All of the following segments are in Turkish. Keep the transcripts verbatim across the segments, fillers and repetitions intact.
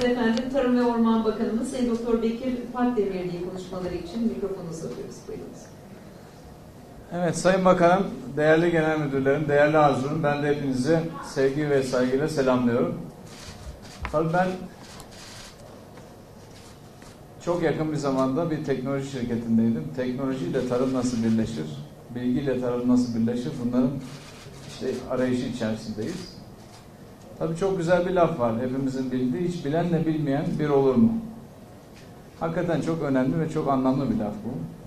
Şimdi efendim Tarım ve Orman Bakanımız Sayın Doktor Bekir Pakdemirli'yi konuşmaları için mikrofonu uzatıyoruz. Buyurunuz. Evet Sayın Bakanım, değerli genel müdürlerim, değerli arzularım, ben de hepinizi sevgi ve saygıyla selamlıyorum. Tabii ben çok yakın bir zamanda bir teknoloji şirketindeydim. Teknoloji ile tarım nasıl birleşir, bilgi ile tarım nasıl birleşir, bunların işte arayışı içerisindeyiz. Tabii çok güzel bir laf var hepimizin bildiği, hiç bilenle bilmeyen bir olur mu? Hakikaten çok önemli ve çok anlamlı bir laf bu.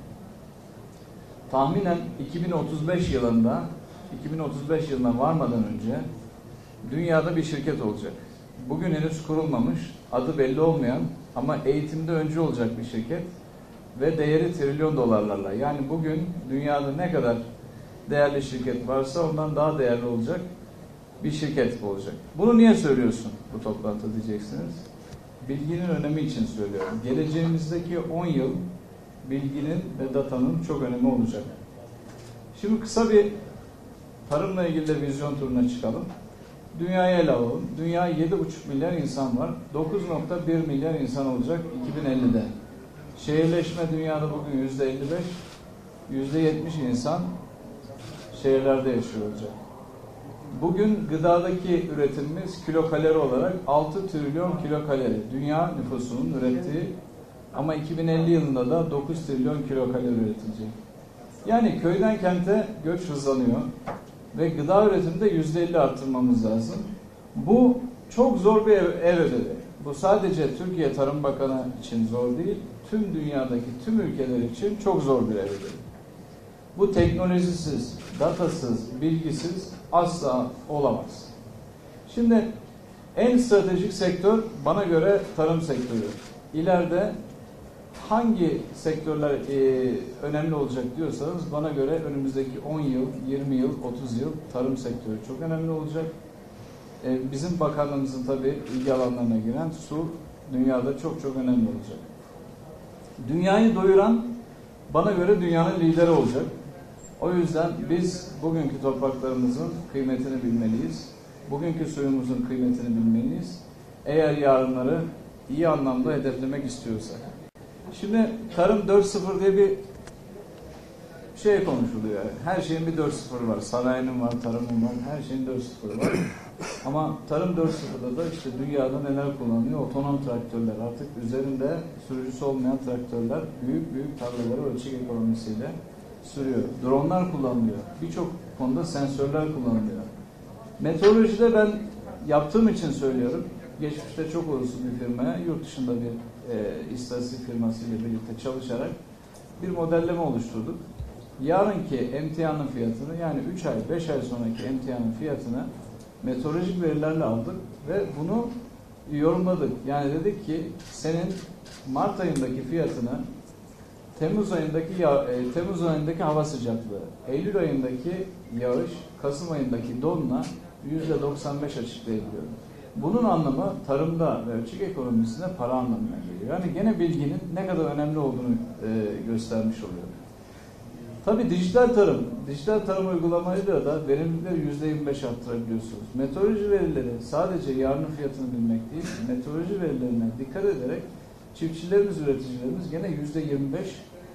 Tahminen iki bin otuz beş yılında, iki bin otuz beş yılına varmadan önce dünyada bir şirket olacak. Bugün henüz kurulmamış, adı belli olmayan ama eğitimde öncü olacak bir şirket ve değeri trilyon dolarlarla. Yani bugün dünyada ne kadar değerli şirket varsa ondan daha değerli olacak bir şirket bu olacak. Bunu niye söylüyorsun bu toplantıda diyeceksiniz. Bilginin önemi için söylüyorum. Geleceğimizdeki on yıl bilginin ve datanın çok önemi olacak. Şimdi kısa bir tarımla ilgili de vizyon turuna çıkalım. Dünyayı ele alalım. Dünya yedi buçuk milyar insan var. dokuz nokta bir milyar insan olacak iki bin ellide. Şehirleşme dünyada bugün yüzde elli beş, yüzde yetmiş insan şehirlerde yaşıyor olacak. Bugün gıdadaki üretimimiz kilokalori olarak altı trilyon kilokalori. Dünya nüfusunun ürettiği, ama iki bin elli yılında da dokuz trilyon kilokalori üretilecek. Yani köyden kente göç hızlanıyor ve gıda üretiminde yüzde elli arttırmamız lazım. Bu çok zor bir ev, ev ödevi. Bu sadece Türkiye Tarım Bakanı için zor değil, tüm dünyadaki tüm ülkeler için çok zor bir ev ödevi. Bu teknolojisiz, datasız, bilgisiz asla olamaz. Şimdi en stratejik sektör bana göre tarım sektörü. İleride hangi sektörler e, önemli olacak diyorsanız bana göre önümüzdeki on yıl, yirmi yıl, otuz yıl tarım sektörü çok önemli olacak. E, bizim bakanlığımızın tabii ilgi alanlarına giren su dünyada çok çok önemli olacak. Dünyayı doyuran bana göre dünyanın lideri olacak. O yüzden biz bugünkü topraklarımızın kıymetini bilmeliyiz. Bugünkü suyumuzun kıymetini bilmeliyiz. Eğer yarınları iyi anlamda hedeflemek istiyorsak. Şimdi Tarım dört nokta sıfır diye bir şey konuşuluyor. Her şeyin bir dört nokta sıfırı var. Sanayinin var, tarımın var, her şeyin dört nokta sıfırı var. Ama Tarım dört nokta sıfırda da işte dünyada neler kullanılıyor? Otonom traktörler, artık üzerinde sürücüsü olmayan traktörler büyük büyük tarlaları ölçek ekonomisiyle sürüyor. Dronlar kullanılıyor. Birçok konuda sensörler kullanılıyor. Meteorolojide ben yaptığım için söylüyorum. Geçmişte çok uluslu bir firmaya, yurt dışında bir e, istatistik firması ile birlikte çalışarak bir modelleme oluşturduk. Yarınki emtianın fiyatını, yani üç ay, beş ay sonraki emtianın fiyatını meteorolojik verilerle aldık ve bunu yorumladık. Yani dedik ki senin Mart ayındaki fiyatını Temmuz ayındaki ya, e, Temmuz ayındaki hava sıcaklığı, Eylül ayındaki yağış, Kasım ayındaki donla yüzde doksan beş açıklayabiliyorum. Bunun anlamı tarımda ve ölçek ekonomisinde para anlamına geliyor. Yani gene bilginin ne kadar önemli olduğunu e, göstermiş oluyor. Tabii dijital tarım, dijital tarım uygulamayla da verimlilikleri yüzde yirmi beş arttırabiliyorsunuz. Meteoroloji verileri sadece yarının fiyatını bilmek değil, meteoroloji verilerine dikkat ederek çiftçilerimiz, üreticilerimiz gene yüzde yirmi beş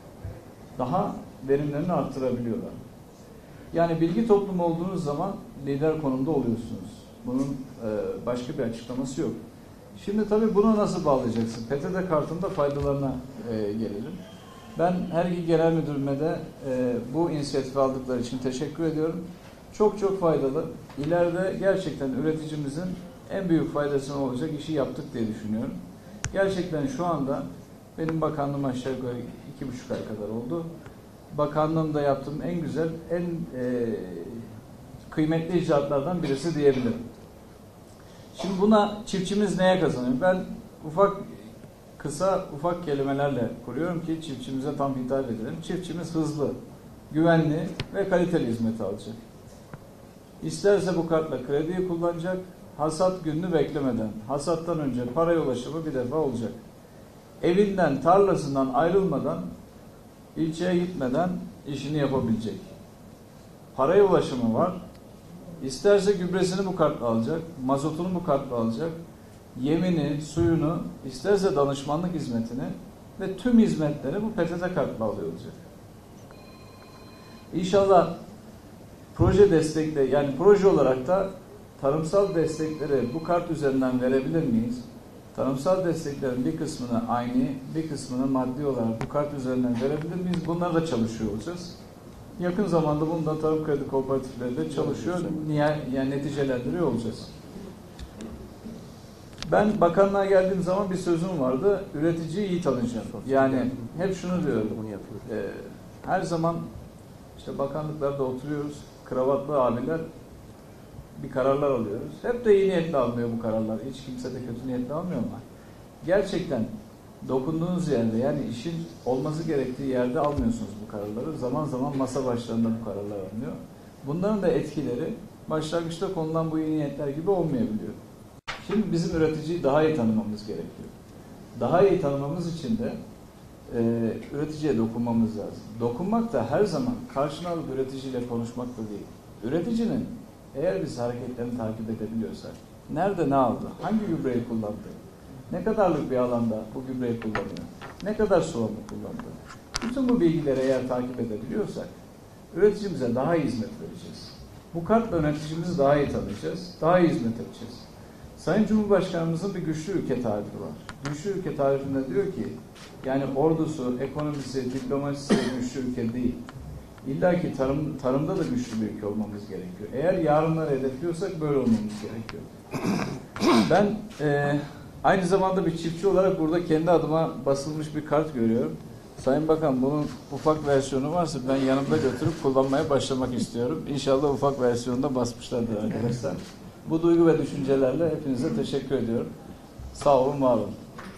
daha verimlerini arttırabiliyorlar. Yani bilgi toplumu olduğunuz zaman lider konumda oluyorsunuz. Bunun e, başka bir açıklaması yok. Şimdi tabii bunu nasıl bağlayacaksın? P T T kartında faydalarına e, gelelim. Ben her iki genel müdürüme de e, bu inisiyatifi aldıkları için teşekkür ediyorum. Çok çok faydalı. İleride gerçekten üreticimizin en büyük faydasına olacak işi yaptık diye düşünüyorum. Gerçekten şu anda benim bakanlığım aşağı yukarı iki buçuk ay kadar oldu. Bakanlığımda yaptığım en güzel, en e, kıymetli icraatlardan birisi diyebilirim. Şimdi buna çiftçimiz neye kazanıyor? Ben ufak, kısa, ufak kelimelerle kuruyorum ki çiftçimize tam hitap edelim. Çiftçimiz hızlı, güvenli ve kaliteli hizmet alacak. İsterse bu kartla krediyi kullanacak, hasat gününü beklemeden, hasattan önce paraya ulaşımı bir defa olacak. Evinden, tarlasından ayrılmadan, ilçeye gitmeden işini yapabilecek. Paraya ulaşımı var. İsterse gübresini bu kartla alacak, mazotunu bu kartla alacak. yemini, suyunu, isterse danışmanlık hizmetini ve tüm hizmetleri bu P T T kartla alıyor olacak. İnşallah proje destekle, yani proje olarak da tarımsal destekleri bu kart üzerinden verebilir miyiz? Tarımsal desteklerin bir kısmını aynı, bir kısmını maddi olarak bu kart üzerinden verebilir miyiz? Bunlar da çalışıyor olacağız. Yakın zamanda bunda tarım kredi kooperatifleri de çalışıyor. Niye, yani neticelendiriyor olacağız. Ben bakanlığa geldiğim zaman bir sözüm vardı. Üreticiyi iyi tanıyacağım. Yani hep şunu diyorum. E, her zaman işte bakanlıklarda oturuyoruz. Kravatlı abiler bir kararlar alıyoruz. Hep de iyi niyetle almıyor bu kararlar. Hiç kimse de kötü niyetle almıyor ama gerçekten dokunduğunuz yerde, yani işin olması gerektiği yerde almıyorsunuz bu kararları. Zaman zaman masa başlarında bu kararlar alınıyor. Bunların da etkileri başlangıçta konulan bu iyi niyetler gibi olmayabiliyor. Şimdi bizim üreticiyi daha iyi tanımamız gerekiyor. Daha iyi tanımamız için de e, üreticiye dokunmamız lazım. Dokunmak da her zaman karşına alıp üreticiyle konuşmak da değil. Üreticinin eğer biz hareketlerini takip edebiliyorsak, nerede ne aldı, hangi gübreyi kullandı, ne kadarlık bir alanda bu gübreyi kullanıyor, ne kadar sulama kullandı, bütün bu bilgileri eğer takip edebiliyorsak, üreticimize daha iyi hizmet vereceğiz. Bu kartla üreticimizi daha iyi tanıyacağız, daha iyi hizmet edeceğiz. Sayın Cumhurbaşkanımızın bir güçlü ülke tarifi var. Güçlü ülke tarifinde diyor ki, yani ordusu, ekonomisi, diplomasisi güçlü ülke değil. İlla ki tarım, tarımda da güçlü bir ülke olmamız gerekiyor. Eğer yarınları hedefliyorsak böyle olmamız gerekiyor. Ben e, aynı zamanda bir çiftçi olarak burada kendi adıma basılmış bir kart görüyorum. Sayın Bakan, bunun ufak versiyonu varsa ben yanımda götürüp kullanmaya başlamak istiyorum. İnşallah ufak versiyonunda basmışlardır arkadaşlar. Bu duygu ve düşüncelerle hepinize teşekkür ediyorum. Sağ olun, var olun.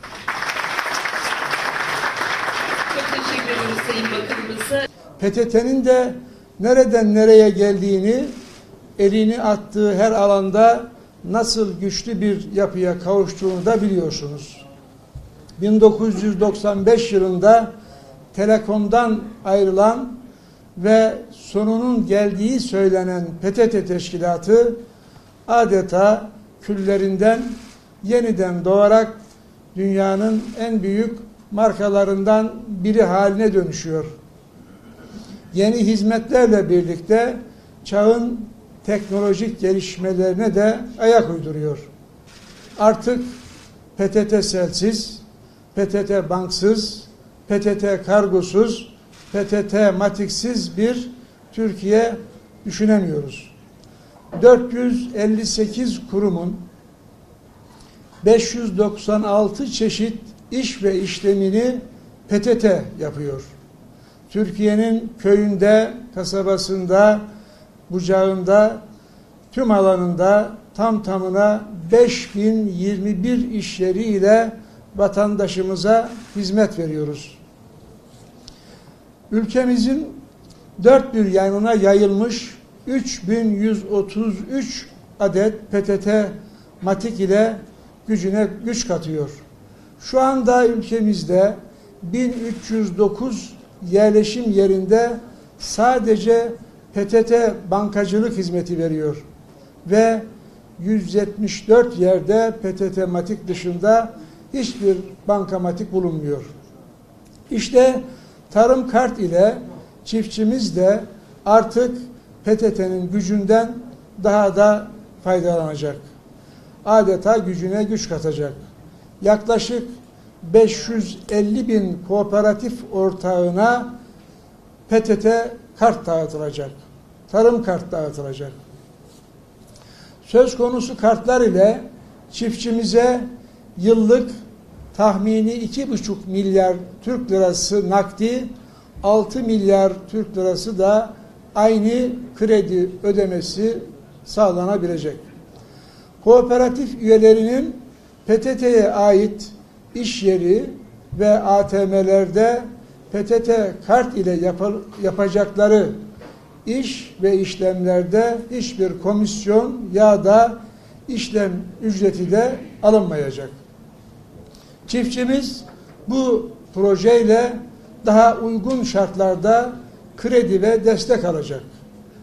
Çok teşekkür ediyoruz Sayın Bakanımıza. P T T'nin de nereden nereye geldiğini, elini attığı her alanda nasıl güçlü bir yapıya kavuştuğunu da biliyorsunuz. bin dokuz yüz doksan beş yılında Telekom'dan ayrılan ve sonunun geldiği söylenen P T T teşkilatı adeta küllerinden yeniden doğarak dünyanın en büyük markalarından biri haline dönüşüyor. Yeni hizmetlerle birlikte çağın teknolojik gelişmelerine de ayak uyduruyor. Artık P T T selsiz, P T T banksız, P T T kargosuz, P T T matiksiz bir Türkiye düşünemiyoruz. dört yüz elli sekiz kurumun beş yüz doksan altı çeşit iş ve işlemini P T T yapıyor. Türkiye'nin köyünde, kasabasında, bucağında, tüm alanında tam tamına beş bin yirmi bir iş yeri ile vatandaşımıza hizmet veriyoruz. Ülkemizin dört bir yanına yayılmış üç bin yüz otuz üç adet P T T matik ile gücüne güç katıyor. Şu anda ülkemizde bin üç yüz dokuz yerleşim yerinde sadece P T T bankacılık hizmeti veriyor ve yüz yetmiş dört yerde P T T matik dışında hiçbir bankamatik bulunmuyor. İşte tarım kart ile çiftçimiz de artık P T T'nin gücünden daha da faydalanacak. Adeta gücüne güç katacak. Yaklaşık beş yüz elli bin kooperatif ortağına P T T kart dağıtılacak. Tarım kart dağıtılacak. Söz konusu kartlar ile çiftçimize yıllık tahmini iki buçuk milyar Türk lirası nakdi, altı milyar Türk lirası da aynı kredi ödemesi sağlanabilecek. Kooperatif üyelerinin P T T'ye ait iş yeri ve A T M'lerde P T T kart ile yap yapacakları iş ve işlemlerde hiçbir komisyon ya da işlem ücreti de alınmayacak. Çiftçimiz bu projeyle daha uygun şartlarda kredi ve destek alacak.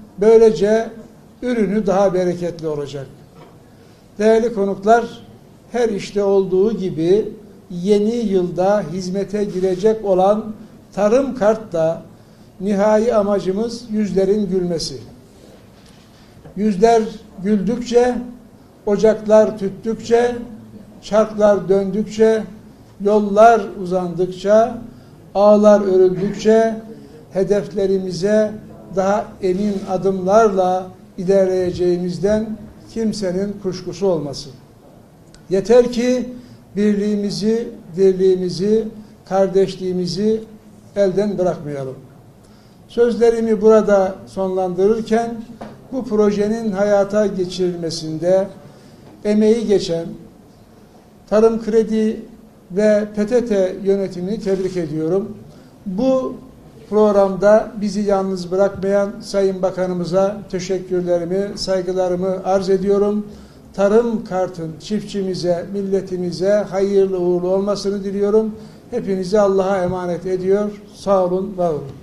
Böylece ürünü daha bereketli olacak. Değerli konuklar, her işte olduğu gibi yeni yılda hizmete girecek olan tarım kartla nihai amacımız yüzlerin gülmesi. Yüzler güldükçe, ocaklar tüttükçe, çarklar döndükçe, yollar uzandıkça, ağlar örüldükçe hedeflerimize daha emin adımlarla ilerleyeceğimizden kimsenin kuşkusu olmasın. Yeter ki birliğimizi, dirliğimizi, kardeşliğimizi elden bırakmayalım. Sözlerimi burada sonlandırırken bu projenin hayata geçirilmesinde emeği geçen Tarım Kredi ve P T T yönetimini tebrik ediyorum. Bu programda bizi yalnız bırakmayan Sayın Bakanımıza teşekkürlerimi, saygılarımı arz ediyorum. Tarım kartın çiftçimize, milletimize hayırlı uğurlu olmasını diliyorum. Hepinizi Allah'a emanet ediyor. Sağ olun, var olun.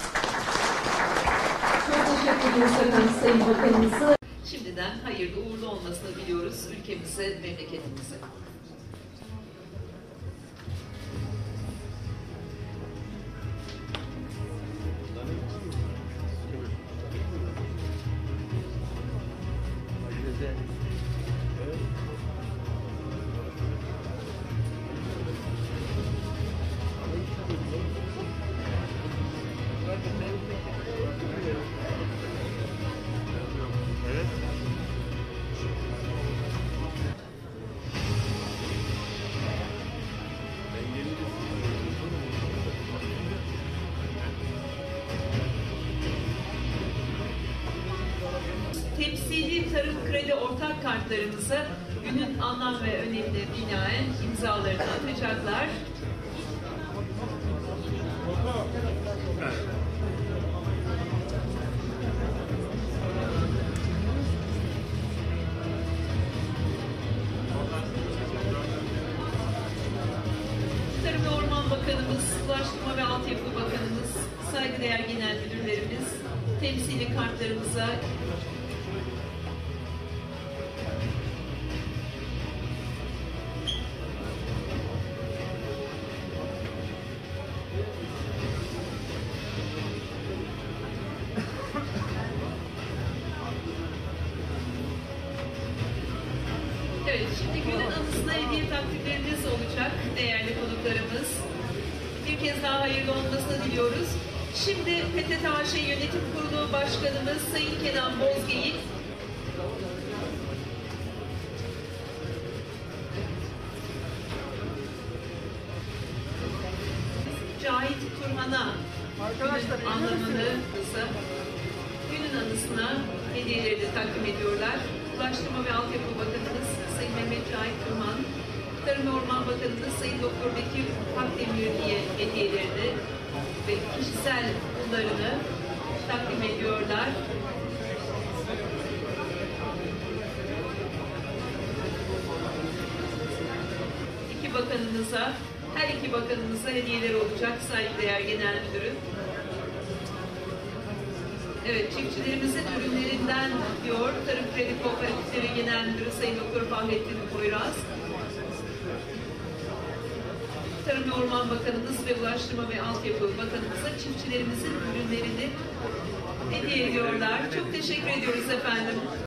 Çok teşekkür ediyoruz efendim Sayın Bakanımıza. Şimdiden hayırlı uğurlu olmasını diliyoruz ülkemize, memleketimize. Temsili tarım kredi ortak kartlarımızı günün anlam ve önemine binaen imzalarını atacaklar. Tarım ve Orman Bakanımız, Ulaştırma ve Altyapı Bakanımız, saygıdeğer genel müdürlerimiz temsili kartlarımıza Evet, şimdi günün anısına hediye takdimlerimiz olacak değerli konuklarımız. Bir kez daha hayırlı olmasını diliyoruz. Şimdi P T T A Ş Yönetim Kurulu Başkanımız Sayın Kenan Bozgeyik, Cahit Turhan'a günün anlamını, günün anısına hediyelerini takdim ediyorlar. Ulaştırma ve Altyapı Bakanımız Sayın Mehmet Cahit Turhan, Tarım ve Orman Bakanımız Sayın Doktor Bekir Pakdemirli'ye hediyelerini ve kişisel bunlarını takdim ediyorlar. İki bakanımıza, her iki bakanımıza hediyeler olacak saygıdeğer Genel Müdürüm. Evet, çiftçilerimizin ürünlerinden diyor Tarım Kredi Kooperatifleri Genel Müdürü Sayın Doktor Fahrettin Poyraz. Tarım ve Orman Bakanımız ve Ulaştırma ve Altyapı Bakanımıza çiftçilerimizin ürünlerini hediye ediyorlar. Çok teşekkür ediyoruz efendim.